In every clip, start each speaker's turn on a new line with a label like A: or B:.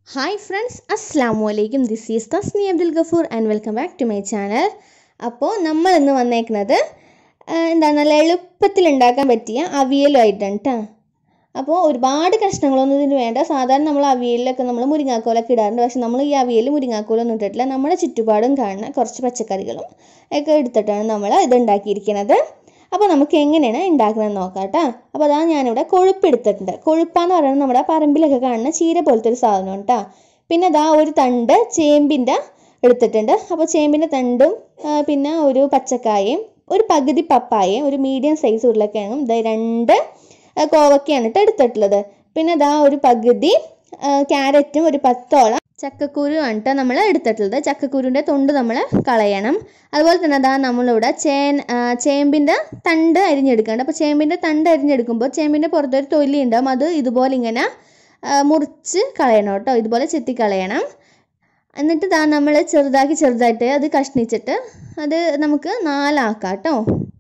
A: Hi friends, Assalamu alaikum. This is Thasni Abdulgafoor and welcome back to my channel. അപ്പോൾ നമ്മൾ ഇന്ന് വന്നേക്കുന്നത് എന്താണ് നല്ല എളുപ്പത്തിൽ ഉണ്ടാക്കാൻ പറ്റിയ അവിയലുമായിട്ടാണ് ട്ടോ. അപ്പോൾ ഒരുപാട് കഷ്ണങ്ങളൊന്നും ഇതിന് വേണ്ട. സാധാരണ നമ്മൾ അവിയലിലൊക്കെ നമ്മൾ മുരിങ്ങാക്കോലൊക്കെ ഇടാറുണ്ട്. പക്ഷെ നമ്മൾ ഈ അവിയലിൽ മുരിങ്ങാക്കോലൊന്നും ഇട്ടിട്ടില്ല. നമ്മുടെ ചുറ്റുപാടും കാണുന്ന കുറച്ച് പച്ചക്കറികളും ഒക്കെ എടുത്തിട്ടാണ് നമ്മൾ ഇത് ഉണ്ടാക്കിയിരിക്കുന്നത്. അപ്പോൾ നമുക്ക് എങ്ങനെയാണ് ഉണ്ടാക്കുന്നത് നോക്കാം കേട്ടോ. അപ്പോൾ അതാ ഞാനിവിടെ കൊഴുപ്പ് എടുത്തിട്ടുണ്ട്. കൊഴുപ്പാന്ന് പറയുന്നത് നമ്മുടെ പറമ്പിലൊക്കെ കാണുന്ന ചീര പോലത്തെ ഒരു സാധനമാണ് കേട്ടോ. പിന്നെ അതാ ഒരു തണ്ട് ചേമ്പിൻ്റെ എടുത്തിട്ടുണ്ട്. അപ്പോൾ ചേമ്പിൻ്റെ തണ്ടും പിന്നെ ഒരു പച്ചക്കായയും ഒരു പകുതി പപ്പായയും ഒരു മീഡിയം സൈസ് ഉരുളക്കിഴങ്ങും ഇത് 2 കോവക്കയാണ് കേട്ടോ എടുത്തിട്ടുള്ളത്. പിന്നെ അതാ ഒരു പകുതി ക്യാരറ്റും ഒരു 10ഓളം ചക്കക്കുരുവാണ് കേട്ടോ നമ്മൾ എടുത്തിട്ടുള്ളത്. ചക്കക്കുരുവിൻ്റെ തൊണ്ട് നമ്മൾ കളയണം. അതുപോലെ തന്നെ അതാ നമ്മളിവിടെ ചേമ്പിൻ്റെ തണ്ട് അരിഞ്ഞെടുക്കുന്നുണ്ട്. അപ്പോൾ ചേമ്പിൻ്റെ തണ്ട് അരിഞ്ഞെടുക്കുമ്പോൾ ചേമ്പിൻ്റെ പുറത്തൊരു തൊലി ഉണ്ടാവും. അത് ഇതുപോലെ ഇങ്ങനെ മുറിച്ച് കളയണം കേട്ടോ. ഇതുപോലെ ചെത്തി കളയണം. എന്നിട്ട് ഇതാ നമ്മൾ ചെറുതായിട്ട് അത് കഷ്ണിച്ചിട്ട് അത് നമുക്ക് 4 ആക്കാം കേട്ടോ.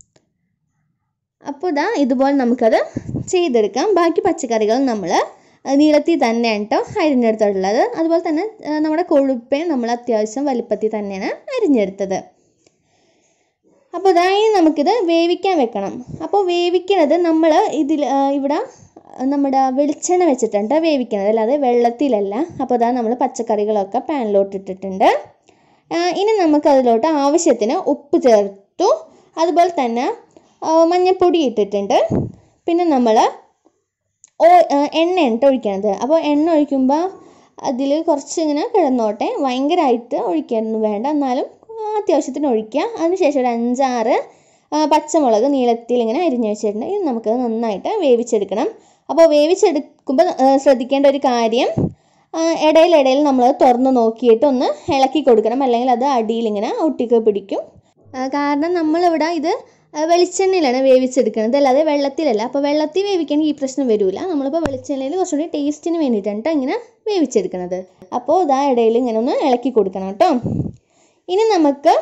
A: അപ്പോൾ ഇതാ ഇതുപോലെ നമുക്കത് ചെയ്തെടുക്കാം. ബാക്കി പച്ചക്കറികൾ നമ്മൾ നീളത്തിൽ തന്നെയാണ് കേട്ടോ അരിഞ്ഞെടുത്തിട്ടുള്ളത്. അതുപോലെ തന്നെ നമ്മുടെ കൊഴുപ്പയും നമ്മൾ അത്യാവശ്യം വലിപ്പത്തിൽ തന്നെയാണ് അരിഞ്ഞെടുത്തത്. അപ്പോൾ ഇതായി നമുക്കിത് വേവിക്കാൻ വെക്കണം. അപ്പോൾ വേവിക്കുന്നത് നമ്മൾ ഇവിടെ നമ്മുടെ വെളിച്ചെണ്ണ വെച്ചിട്ടുണ്ട് വേവിക്കുന്നത്, അല്ലാതെ വെള്ളത്തിലല്ല. അപ്പോൾ ഇതാ നമ്മൾ പച്ചക്കറികളൊക്കെ പാനിലോട്ട് ഇട്ടിട്ടുണ്ട്. ഇനി നമുക്കതിലോട്ട് ആവശ്യത്തിന് ഉപ്പ് ചേർത്തു. അതുപോലെ തന്നെ മഞ്ഞൾപ്പൊടി ഇട്ടിട്ടുണ്ട്. പിന്നെ നമ്മൾ എണ്ണയാണ് ഒഴിക്കണത്. അപ്പോൾ എണ്ണ ഒഴിക്കുമ്പോൾ അതിൽ കുറച്ച് ഇങ്ങനെ കിടന്നോട്ടെ, ഭയങ്കരമായിട്ട് ഒഴിക്കാനൊന്നും വേണ്ട, എന്നാലും അത്യാവശ്യത്തിന് ഒഴിക്കുക. അതിനുശേഷം ഒരു 5-6 പച്ചമുളക് നീളത്തിൽ ഇങ്ങനെ അരിഞ്ഞു വെച്ചിട്ടുണ്ട്. ഇത് നമുക്ക് നന്നായിട്ട് വേവിച്ചെടുക്കണം. അപ്പോൾ വേവിച്ചെടുക്കുമ്പോൾ ശ്രദ്ധിക്കേണ്ട ഒരു കാര്യം, ഇടയിൽ നമ്മൾ തുറന്ന് നോക്കിയിട്ട് ഒന്ന് ഇളക്കി കൊടുക്കണം, അല്ലെങ്കിൽ അത് അടിയിൽ ഇങ്ങനെ ഒട്ടിക്ക് പിടിക്കും. കാരണം നമ്മളിവിടെ ഇത് വെളിച്ചെണ്ണയിലാണ് വേവിച്ചെടുക്കുന്നത്, അല്ലാതെ വെള്ളത്തിലല്ല. അപ്പോൾ വെള്ളത്തിൽ വേവിക്കുകയാണെങ്കിൽ ഈ പ്രശ്നം വരില്ല. നമ്മളിപ്പോൾ വെളിച്ചെണ്ണയിൽ കുറച്ചുകൂടി ടേസ്റ്റിന് വേണ്ടിയിട്ടാണ് കേട്ടോ ഇങ്ങനെ വേവിച്ചെടുക്കുന്നത്. അപ്പോൾ ഇതാ ഇടയിൽ ഇങ്ങനെ ഒന്ന് ഇളക്കി കൊടുക്കണം കേട്ടോ. ഇനി നമുക്ക്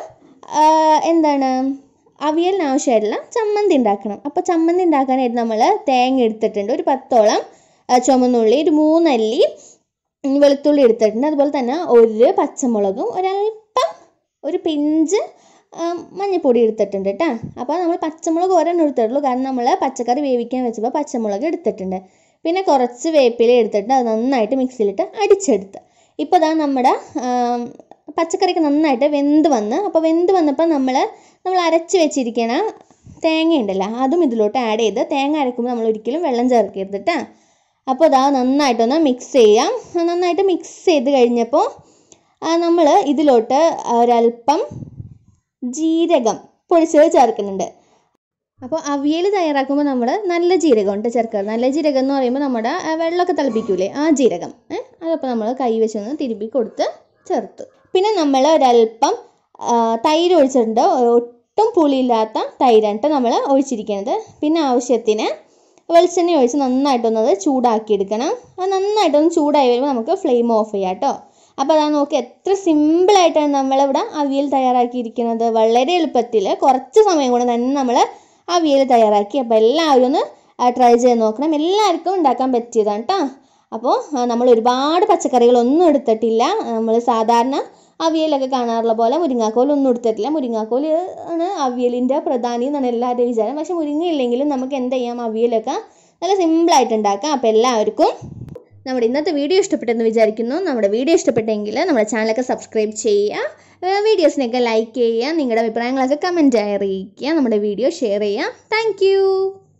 A: അവിയലിന് ആവശ്യമായിട്ടുള്ള ചമ്മന്തി ഉണ്ടാക്കണം. അപ്പോൾ ചമ്മന്തി ഉണ്ടാക്കാനായിട്ട് നമ്മൾ തേങ്ങ എടുത്തിട്ടുണ്ട്, ഒരു 10ഓളം ചുമന്നുള്ളി, ഒരു 3 അല്ലി വെളുത്തുള്ളി എടുത്തിട്ടുണ്ട്. അതുപോലെ തന്നെ ഒരു പച്ചമുളകും ഒരല്പം ഒരു പിഞ്ച് മഞ്ഞൾപ്പൊടി എടുത്തിട്ടുണ്ട് കേട്ടോ. അപ്പോൾ നമ്മൾ പച്ചമുളക് ഒരെണ്ണം എടുത്തിട്ടുള്ളൂ, കാരണം നമ്മൾ പച്ചക്കറി വേവിക്കാൻ വെച്ചപ്പോൾ പച്ചമുളക് എടുത്തിട്ടുണ്ട്. പിന്നെ കുറച്ച് വേപ്പില എടുത്തിട്ട് അത് നന്നായിട്ട് മിക്സിയിലിട്ട് അടിച്ചെടുത്ത്. ഇപ്പോൾ അതാ നമ്മുടെ പച്ചക്കറിക്ക് നന്നായിട്ട് വെന്ത് വന്ന്. അപ്പോൾ വെന്ത് വന്നപ്പോൾ നമ്മൾ അരച്ച് വെച്ചിരിക്കണ തേങ്ങ ഉണ്ടല്ലോ, അതും ഇതിലോട്ട് ആഡ് ചെയ്ത്. തേങ്ങ അരക്കുമ്പോൾ നമ്മൾ ഒരിക്കലും വെള്ളം ചേർക്കരുത് കേട്ടോ. അപ്പോൾ അതാ നന്നായിട്ടൊന്ന് മിക്സ് ചെയ്യാം. നന്നായിട്ട് മിക്സ് ചെയ്ത് കഴിഞ്ഞപ്പോൾ നമ്മൾ ഇതിലോട്ട് ഒരല്പം ജീരകം പൊടിച്ചത് ചേർക്കുന്നുണ്ട്. അപ്പോൾ അവിയൽ തയ്യാറാക്കുമ്പോൾ നമ്മൾ നല്ല ജീരകം ഉണ്ട് ചേർക്കുക. നല്ല ജീരകം എന്ന് പറയുമ്പോൾ നമ്മുടെ വെള്ളമൊക്കെ തിളപ്പിക്കൂലേ, ആ ജീരകം അതപ്പോൾ നമ്മൾ കൈ വെച്ചൊന്ന് തിരുമ്പി കൊടുത്ത് ചേർത്തു. പിന്നെ നമ്മൾ ഒരല്പം തൈര് ഒഴിച്ചിട്ടുണ്ട്. ഒട്ടും പുളിയില്ലാത്ത തൈരാണ് നമ്മൾ ഒഴിച്ചിരിക്കുന്നത്. പിന്നെ ആവശ്യത്തിന് വെളിച്ചെണ്ണ ഒഴിച്ച് നന്നായിട്ടൊന്നത് ചൂടാക്കിയെടുക്കണം. അത് നന്നായിട്ടൊന്ന് ചൂടായി വരുമ്പോൾ നമുക്ക് ഫ്ലെയിം ഓഫ് ചെയ്യാം കേട്ടോ. അപ്പോൾ അതാ നോക്കി എത്ര സിമ്പിളായിട്ടാണ് നമ്മളിവിടെ അവിയൽ തയ്യാറാക്കിയിരിക്കുന്നത്. വളരെ എളുപ്പത്തിൽ കുറച്ച് സമയം കൊണ്ട് തന്നെ നമ്മൾ അവിയൽ തയ്യാറാക്കി. അപ്പോൾ എല്ലാവരും ഒന്ന് ട്രൈ ചെയ്ത് നോക്കണം. എല്ലാവർക്കും ഉണ്ടാക്കാൻ പറ്റിയതാണ് കേട്ടോ. അപ്പോൾ നമ്മൾ ഒരുപാട് പച്ചക്കറികളൊന്നും എടുത്തിട്ടില്ല. നമ്മൾ സാധാരണ അവിയലൊക്കെ കാണാറുള്ള പോലെ മുരിങ്ങാക്കോലൊന്നും എടുത്തിട്ടില്ല. മുരിങ്ങാക്കോൽ ആണ് അവിയലിൻ്റെ പ്രധാനി എന്നാണ് എല്ലാവരുടെയും വിചാരം. പക്ഷേ മുരിങ്ങ ഇല്ലെങ്കിലും നമുക്ക് എന്ത് ചെയ്യാം, അവിയലൊക്കെ നല്ല സിമ്പിളായിട്ട് ഉണ്ടാക്കാം. അപ്പോൾ എല്ലാവർക്കും നമ്മുടെ ഇന്നത്തെ വീഡിയോ ഇഷ്ടപ്പെട്ടെന്ന് വിചാരിക്കുന്നു. നമ്മുടെ വീഡിയോ ഇഷ്ടപ്പെട്ടെങ്കിൽ നമ്മുടെ ചാനലൊക്കെ സബ്സ്ക്രൈബ് ചെയ്യുക, വീഡിയോസിനൊക്കെ ലൈക്ക് ചെയ്യുക, നിങ്ങളുടെ അഭിപ്രായങ്ങളൊക്കെ കമൻറ്റായി അറിയിക്കുക, നമ്മുടെ വീഡിയോ ഷെയർ ചെയ്യുക. താങ്ക്